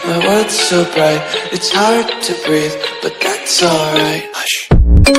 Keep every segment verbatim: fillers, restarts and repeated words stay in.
My world's so bright, it's hard to breathe, but that's alright. Hush.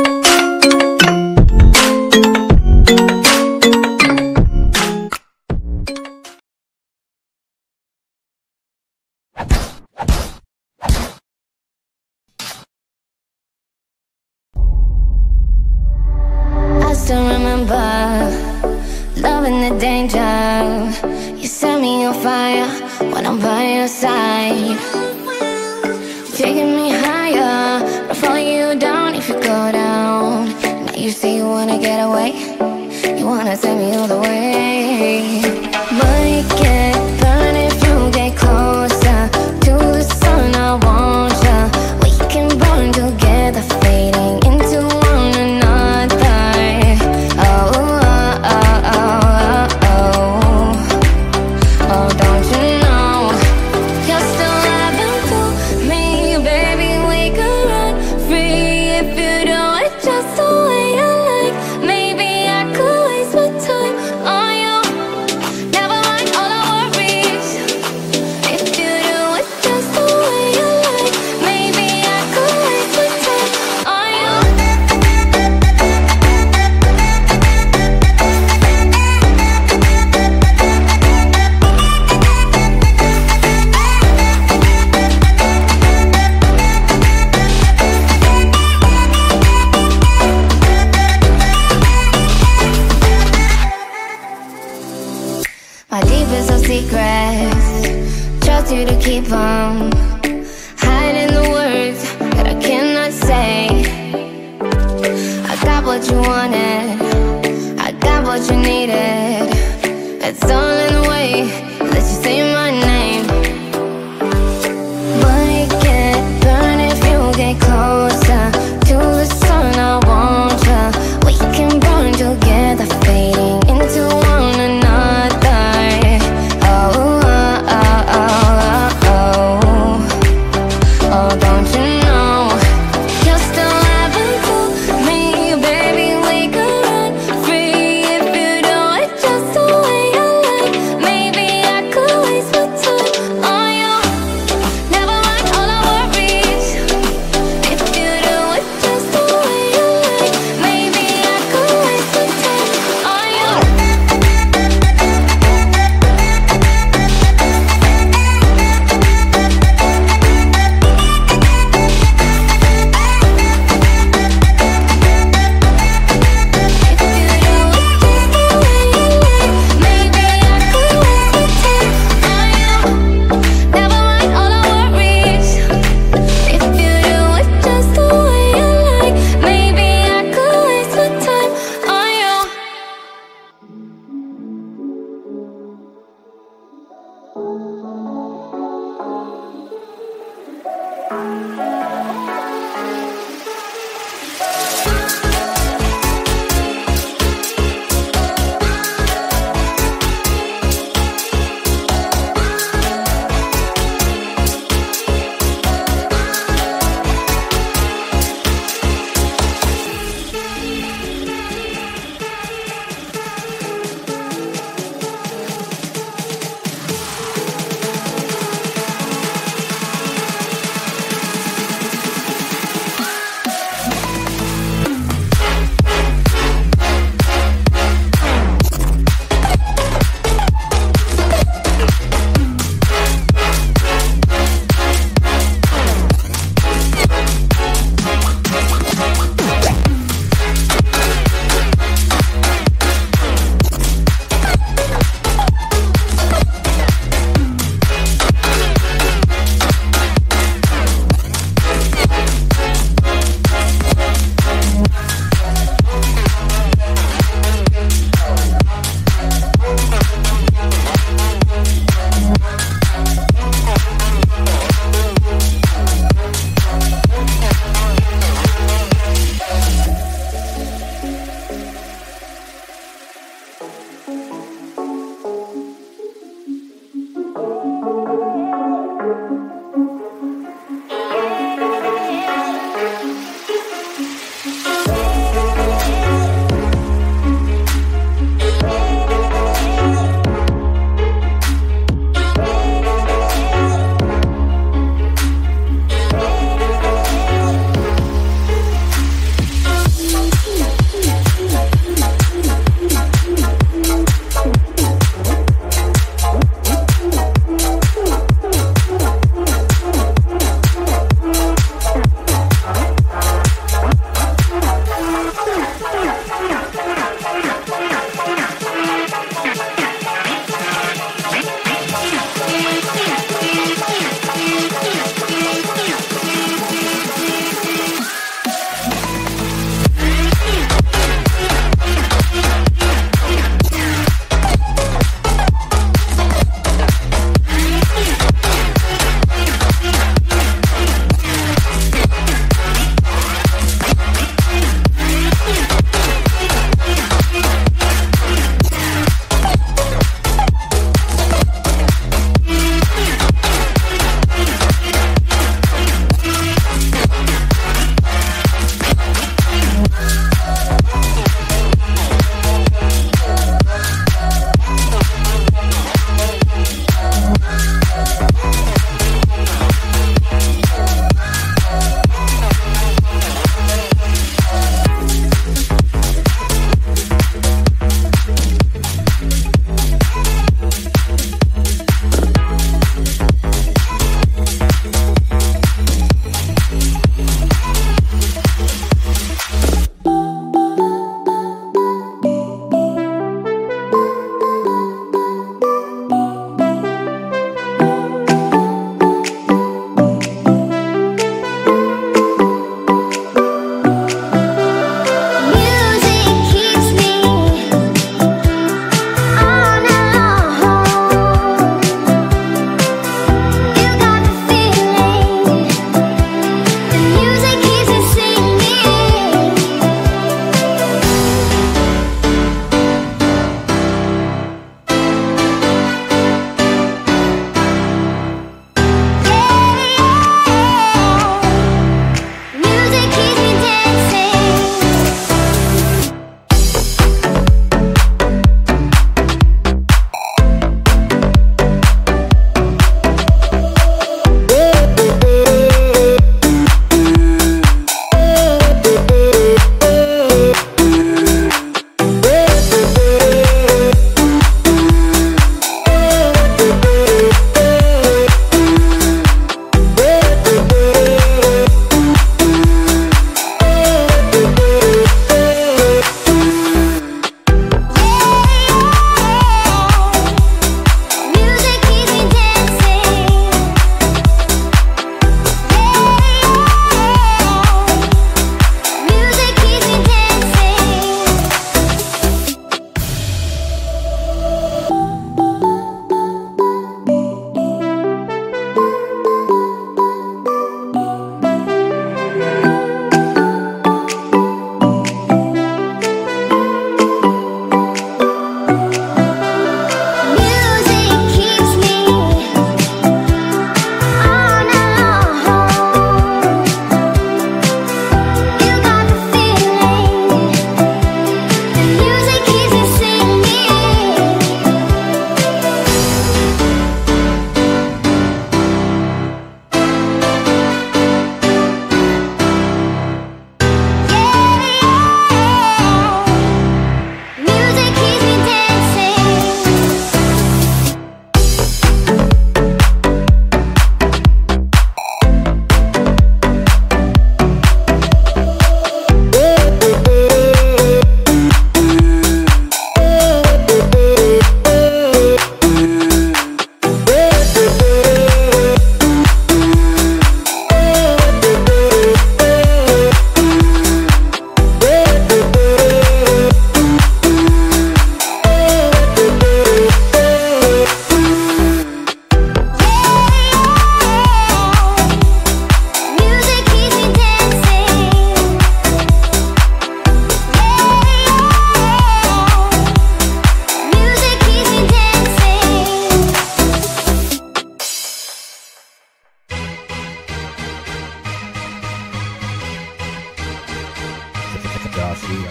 I still remember loving the danger. You set me on fire when I'm by your side, taking me higher, I'll follow you down if you go down. Now you say you wanna get away, you wanna take me all the way. But it can't burn if you get closer to the sun. I want ya, we can burn together, fading into one another. Oh, oh, oh, oh, oh, oh, don't you know you're still loving to me, baby? We could run free if you do it just the way you like. Maybe I could waste my time on you, never mind all the worries. If you do it just the way you like, maybe I could waste my time on you. My deepest of secrets, trust you to keep them, hiding the words that I cannot say. I got what you wanted, I got what you needed. It's all in the way that you say my name. But it can't burn if you get closer to the sun. I want ya, we can burn together, fading into one another. Oh, oh, oh, oh, oh, oh, don't you know you're still loving to me, baby? We could run free if you do it just the way you like. Maybe Darcy.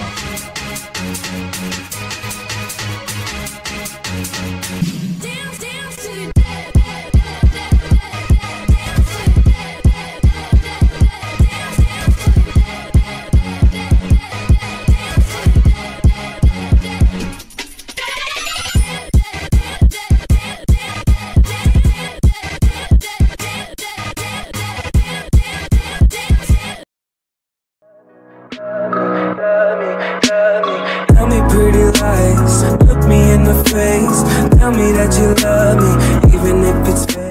Tell me pretty lies, look me in the face. Tell me that you love me, even if it's fake.